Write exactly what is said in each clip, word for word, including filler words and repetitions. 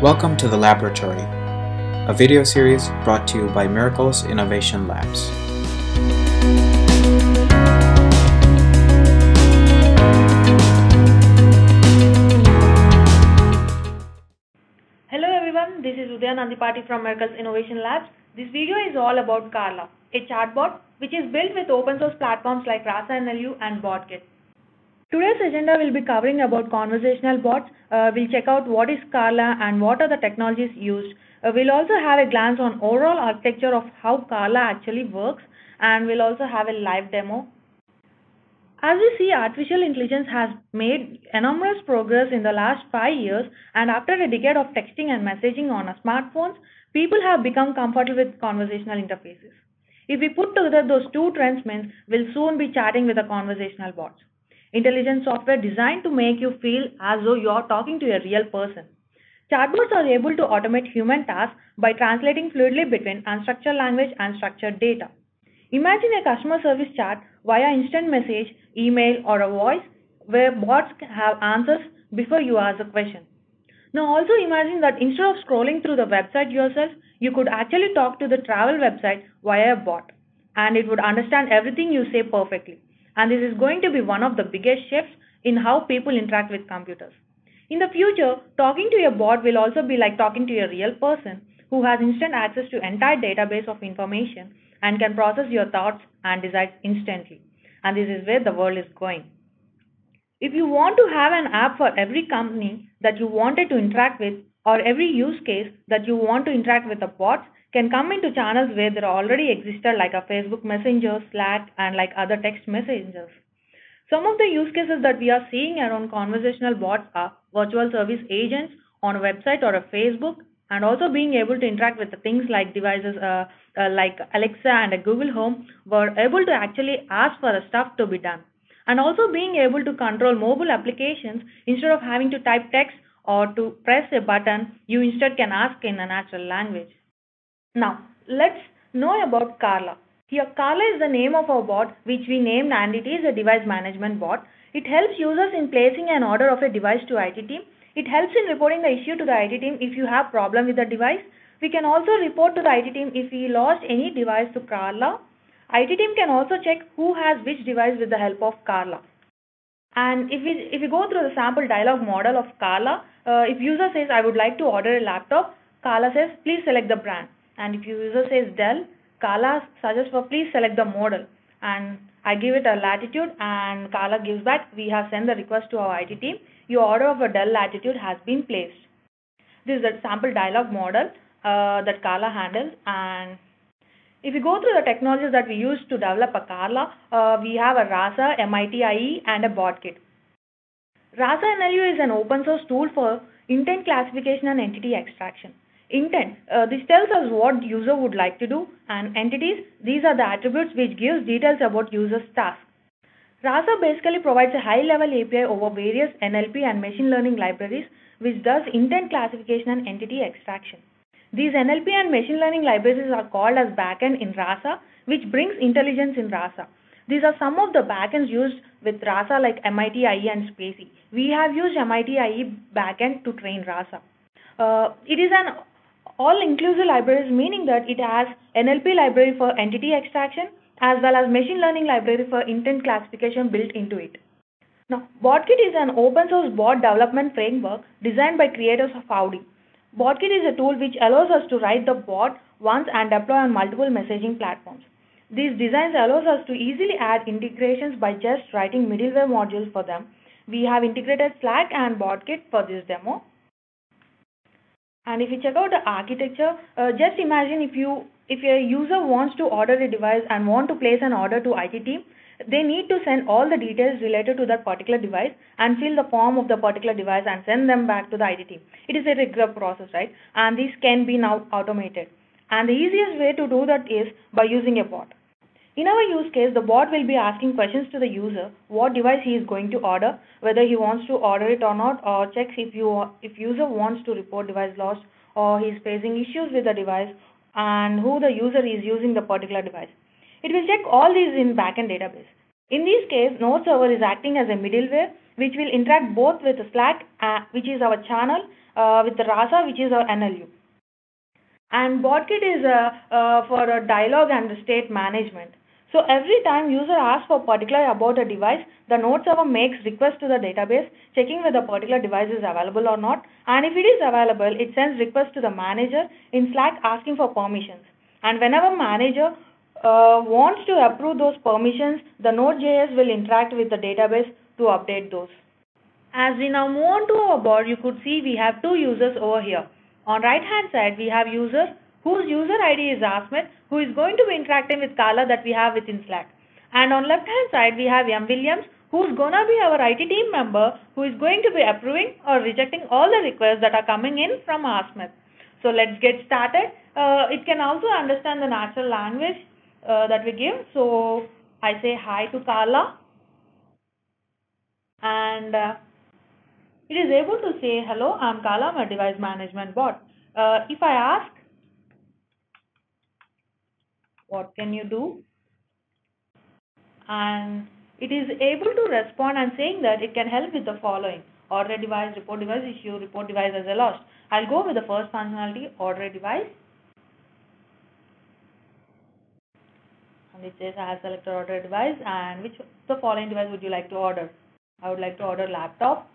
Welcome to the Laboratory, a video series brought to you by Miracles Innovation Labs. Hello everyone, this is Udaya Nandipati from Miracles Innovation Labs. This video is all about Carla, a chatbot which is built with open source platforms like RASA N L U and Botkit. Today's agenda will be covering about conversational bots. Uh, we'll check out what is Carla and what are the technologies used. Uh, we'll also have a glance on overall architecture of how Carla actually works, and we'll also have a live demo. As we see, artificial intelligence has made enormous progress in the last five years, and after a decade of texting and messaging on our smartphones, people have become comfortable with conversational interfaces. If we put together those two trends, means we'll soon be chatting with the conversational bots. Intelligent software designed to make you feel as though you're talking to a real person. Chatbots are able to automate human tasks by translating fluidly between unstructured language and structured data. Imagine a customer service chat via instant message, email, or a voice where bots have answers before you ask a question. Now also imagine that instead of scrolling through the website yourself, you could actually talk to the travel website via a bot, and it would understand everything you say perfectly. And this is going to be one of the biggest shifts in how people interact with computers. In the future, talking to a bot will also be like talking to a real person who has instant access to entire database of information and can process your thoughts and decides instantly. And this is where the world is going. If you want to have an app for every company that you wanted to interact with, or every use case that you want to interact with the bots, can come into channels where there already existed, like a Facebook Messenger, Slack, and like other text messengers. Some of the use cases that we are seeing around conversational bots are virtual service agents on a website or a Facebook, and also being able to interact with the things like devices uh, uh, like Alexa and a Google Home, were able to actually ask for the stuff to be done. And also being able to control mobile applications instead of having to type text or to press a button, you instead can ask in a natural language. Now, let's know about Carla. Here, Carla is the name of our bot, which we named, and it is a device management bot. It helps users in placing an order of a device to I T team. It helps in reporting the issue to the I T team if you have problem with the device. We can also report to the I T team if we lost any device to Carla. I T team can also check who has which device with the help of Carla. And if we, if we go through the sample dialog model of Carla, uh, if user says, I would like to order a laptop, Carla says, please select the brand. And if user says Dell, Carla suggests for please select the model. And I give it a latitude, and Carla gives back, we have sent the request to our I T team. Your order of a Dell latitude has been placed. This is the sample dialog model uh, that Carla handles. And if we go through the technologies that we use to develop a Carla, uh, we have a RASA, M I T I E, and a Botkit. RASA N L U is an open source tool for intent classification and entity extraction. Intent, uh, this tells us what user would like to do, and entities, these are the attributes which gives details about user's task. RASA basically provides a high-level A P I over various N L P and machine learning libraries which does intent classification and entity extraction. These N L P and machine learning libraries are called as backend in RASA, which brings intelligence in RASA. These are some of the backends used with RASA like M I T I E and Spacey. We have used M I T I E backend to train RASA. Uh, it is an all-inclusive libraries, meaning that it has N L P library for entity extraction as well as machine learning library for intent classification built into it. Now, Botkit is an open-source bot development framework designed by creators of Audi. Botkit is a tool which allows us to write the bot once and deploy on multiple messaging platforms. These designs allows us to easily add integrations by just writing middleware modules for them. We have integrated Slack and Botkit for this demo. And if you check out the architecture, uh, just imagine if you if a user wants to order a device and want to place an order to I T team, they need to send all the details related to that particular device and fill the form of the particular device and send them back to the I T team. It is a regular process, right? And this can be now automated. And the easiest way to do that is by using a bot. In our use case, the bot will be asking questions to the user, what device he is going to order, whether he wants to order it or not, or checks if you if user wants to report device lost, or he is facing issues with the device, and who the user is using the particular device. It will check all these in backend database. In this case, Node server is acting as a middleware which will interact both with Slack, uh, which is our channel, uh, with the RASA, which is our N L U. And Botkit is uh, uh, for a dialog and state management. So every time user asks for particular about a device, the node server makes request to the database, checking whether the particular device is available or not. And if it is available, it sends request to the manager in Slack asking for permissions. And whenever manager uh, wants to approve those permissions, the node J S will interact with the database to update those. As we now move on to our board, you could see we have two users over here. On right hand side, we have user whose user I D is Asmit, who is going to be interacting with Carla that we have within Slack. And on left hand side, we have M. Williams, who's gonna be our I T team member, who is going to be approving or rejecting all the requests that are coming in from Asmit. So let's get started. Uh, it can also understand the natural language uh, that we give. So I say hi to Carla, and uh, it is able to say, hello, I'm Carla, I'm a device management bot. Uh, if I ask, what can you do? And it is able to respond and saying that it can help with the following: order a device, report device issue, report device as a lost. I'll go with the first functionality, order a device. And it says I have selected order a device, and which the following device would you like to order? I would like to order laptop.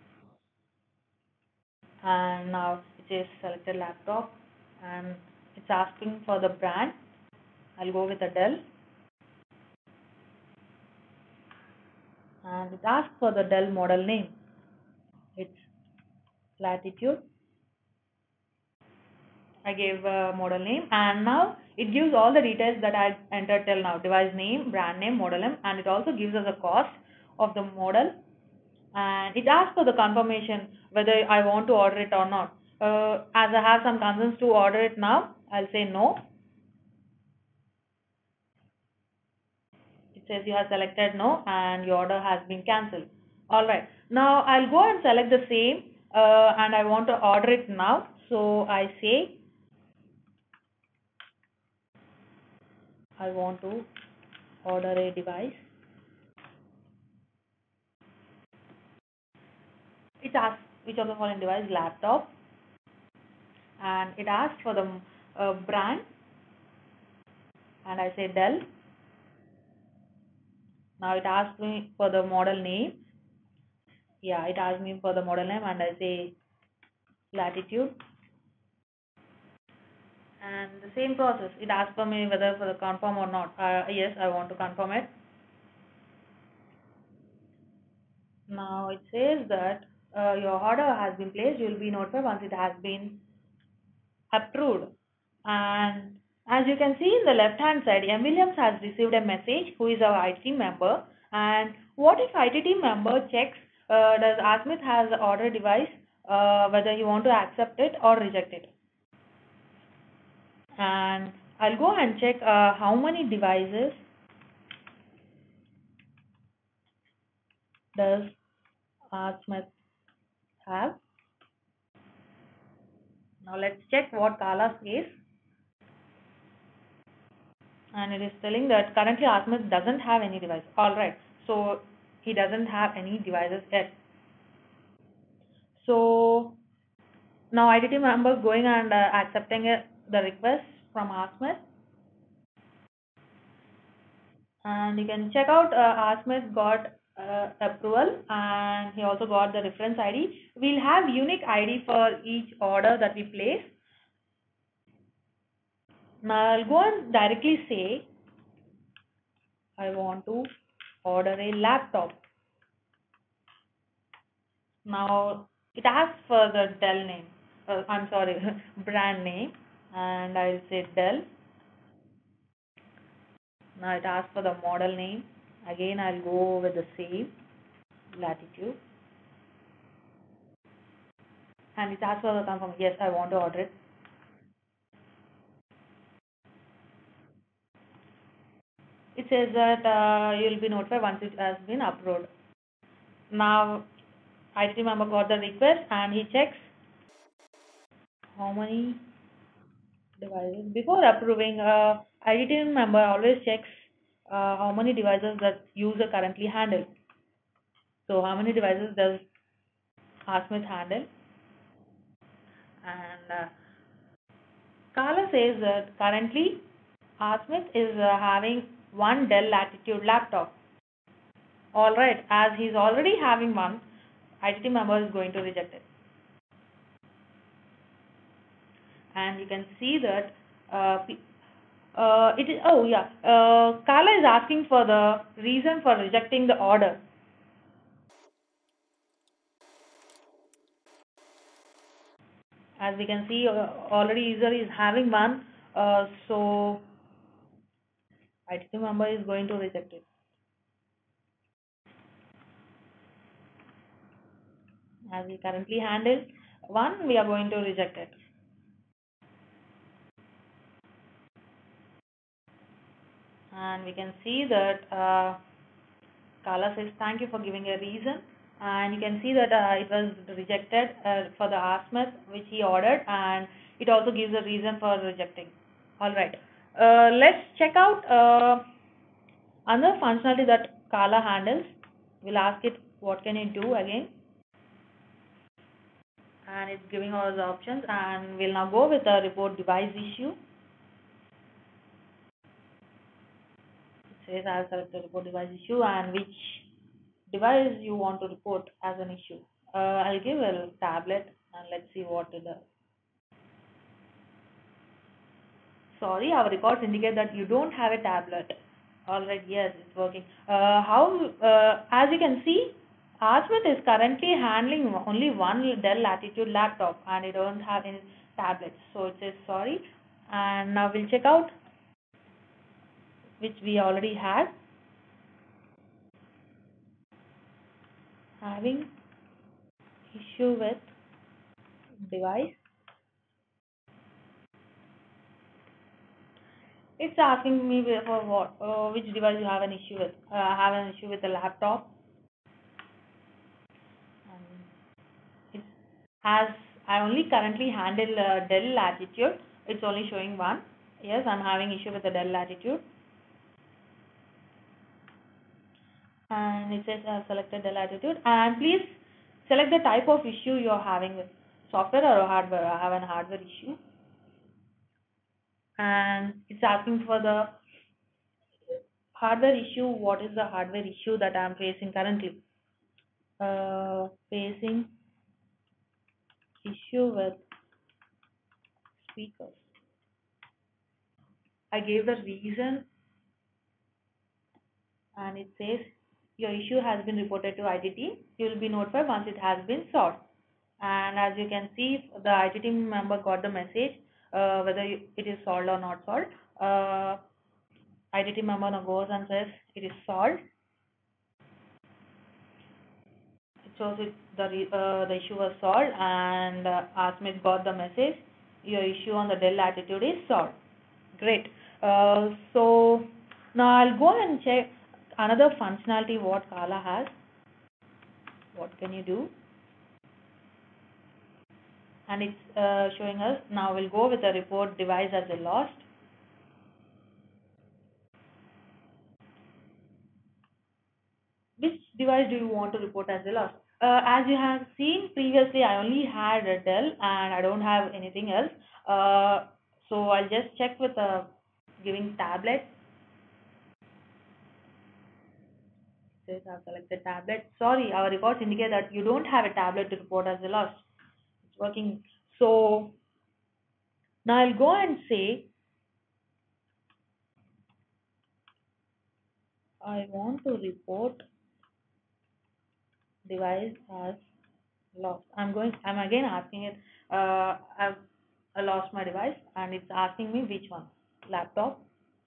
And now it says selected laptop, and it's asking for the brand. I'll go with a Dell. And it asks for the Dell model name. It's Latitude. I gave a model name, and now it gives all the details that I entered till now: device name, brand name, model name, and it also gives us a cost of the model. And it asks for the confirmation whether I want to order it or not. Uh, as I have some concerns to order it now, I'll say no. It says you have selected no and your order has been cancelled. Alright, now I'll go and select the same uh, and I want to order it now. So I say I want to order a device. It asks which of the following device: laptop, and it asks for the uh, brand, and I say Dell. Now it asks me for the model name. Yeah, it asks me for the model name, and I say Latitude. And the same process, it asks for me whether for the confirm or not. Uh, yes, I want to confirm it. Now it says that uh, your order has been placed. You will be notified once it has been approved. And as you can see in the left hand side, M. Williams has received a message, who is our I T member. And what if I T team member checks uh, does Asmit has order device, uh, whether you want to accept it or reject it. And I'll go and check uh, how many devices does Asmit have. Now let's check what Carla says. And it is telling that currently Asmit doesn't have any device. Alright, so he doesn't have any devices yet. So now I T team member going and uh, accepting uh, the request from Asmit. And you can check out uh, Asmit got uh, approval, and he also got the reference I D. We'll have unique I D for each order that we place. Now I'll go and directly say I want to order a laptop. Now it asks for the Dell name. Uh, I'm sorry, brand name, and I'll say Dell. Now it asks for the model name. Again, I'll go with the same, Latitude. And it asks for the confirm. Yes, I want to order it. It says that uh, you'll be notified once it has been approved. Now I T member got the request and he checks how many devices. Before approving, uh, I T member always checks uh, how many devices that user currently handle. So how many devices does Asmit handle? And uh, Carla says that currently R Smith is uh, having one Dell Latitude laptop. Alright, as he's already having one, I T team member is going to reject it. And you can see that uh, uh, it is, oh yeah, uh, Carla is asking for the reason for rejecting the order. As we can see, uh, already user is having one, uh, so I T team member is going to reject it. As we currently handle one, we are going to reject it. And we can see that uh, Carla says thank you for giving a reason, and you can see that uh, it was rejected uh, for the R Smith which he ordered, and it also gives a reason for rejecting. Alright, uh, let's check out uh, another functionality that Carla handles. We'll ask it what can it do again, and it's giving all the options, and we'll now go with the report device issue. It says I'll select the report device issue and which device you want to report as an issue. Uh, I'll give a tablet and let's see what it does. Sorry, our records indicate that you don't have a tablet. Alright, yes, it's working. Uh, how, uh, as you can see, R Smith is currently handling only one Dell Latitude laptop and it doesn't have any tablets. So it says sorry. And now we'll check out which we already had. Having issue with device. It's asking me for what, uh, which device you have an issue with. Uh, I have an issue with the laptop. Um, it's, as I only currently handle uh, Dell Latitude, it's only showing one. Yes, I'm having issue with the Dell Latitude. And it says I have selected Dell Latitude. And please select the type of issue you're having with software or hardware. I have a hardware issue. And it's asking for the hardware issue. What is the hardware issue that I'm facing currently? Uh, facing issue with speakers. I gave the reason and it says your issue has been reported to I T team. You will be notified once it has been solved. And as you can see, the I T team member got the message uh, whether it is solved or not solved. Uh, I T team member now goes and says it is solved. It shows it the uh, the issue was solved, and uh, R Smith got the message your issue on the Dell Latitude is solved. Great. Uh, so now I'll go and check another functionality what Carla has. What can you do? And it's uh, showing us. Now we'll go with the report device as a lost. Which device do you want to report as a lost? Uh, as you have seen previously, I only had a Dell and I don't have anything else. Uh, so I'll just check with uh, giving tablet. It says I've selected tablet. Sorry, our records indicate that you don't have a tablet to report as a lost. It's working. So now I'll go and say I want to report device as lost. I'm going. I'm again asking it. Uh, I've I lost my device, and it's asking me which one. Laptop.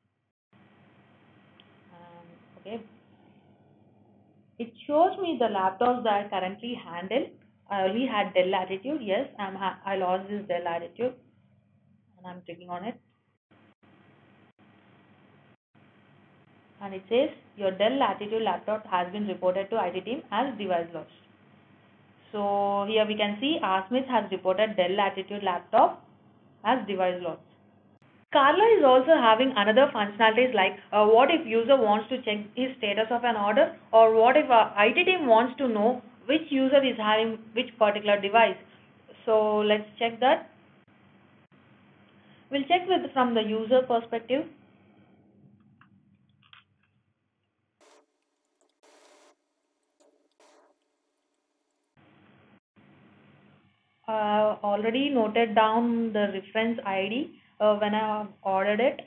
Um, okay. It shows me the laptops that I currently handle. I only had Dell Latitude. Yes, I'm. Ha I lost this Dell Latitude, and I'm clicking on it. And it says your Dell Latitude laptop has been reported to I T team as device lost. So here we can see R Smith has reported Dell Latitude laptop as device lost. Carla is also having another functionalities like uh, what if user wants to check his status of an order, or what if uh, I T team wants to know which user is having which particular device. So let's check that. We'll check with from the user perspective. Uh, already noted down the reference I D uh, when I ordered it.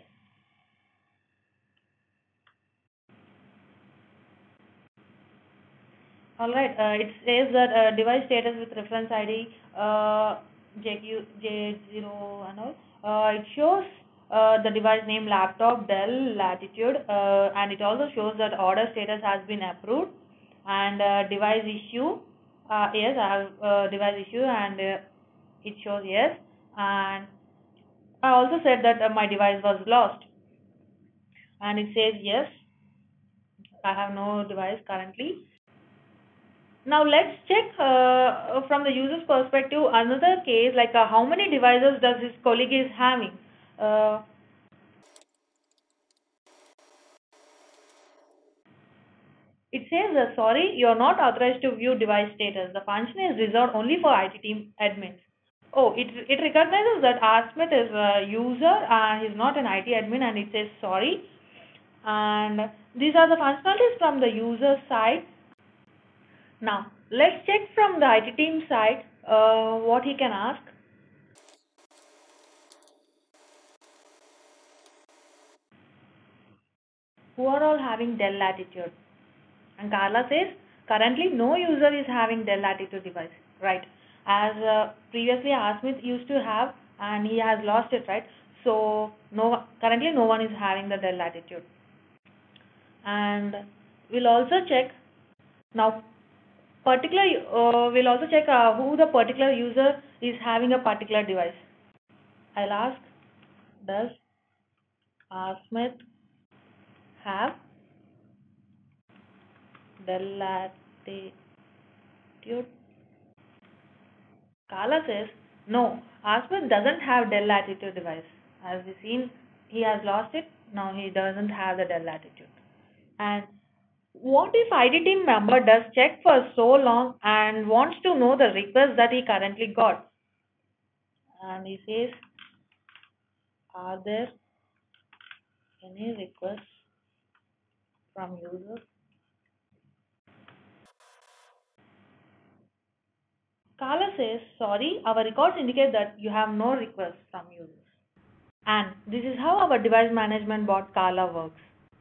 Alright, uh, it says that uh, device status with reference I D uh, J zero and all. Uh, it shows uh, the device name laptop, Dell, latitude, uh, and it also shows that order status has been approved, and uh, device issue. Uh, yes, I have uh, device issue, and uh, it shows yes. And I also said that uh, my device was lost, and it says yes. I have no device currently. Now let's check uh, from the user's perspective another case, like uh, how many devices does his colleague is having. Uh, it says uh, sorry, you are not authorized to view device status. The function is reserved only for I T team admins. Oh, it it recognizes that R Smith is a user and he's not an I T admin, and it says sorry. And these are the functionalities from the user side. Now let's check from the I T team side uh, what he can ask. Who are all having Dell Latitude? And Carla says currently no user is having Dell Latitude device, right? As uh, previously R Smith used to have, and he has lost it, right? So no, currently no one is having the Dell Latitude. And we'll also check now. Particular, uh, we'll also check uh, who the particular user is having a particular device. I'll ask, does R Smith have Dell Latitude? Carla says no, R Smith doesn't have Dell Latitude device. As we've seen, he has lost it. Now he doesn't have the Dell Latitude. And what if I T team member does check for so long and wants to know the request that he currently got? And he says, are there any requests from users? Carla says, sorry, our records indicate that you have no requests from users. And this is how our device management bot Carla works.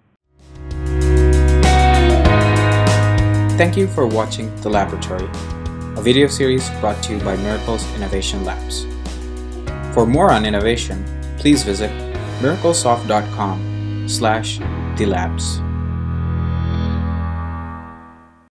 Thank you for watching The Laboratory, a video series brought to you by Miracles Innovation Labs. For more on innovation, please visit miraclesoft dot com slash the labs.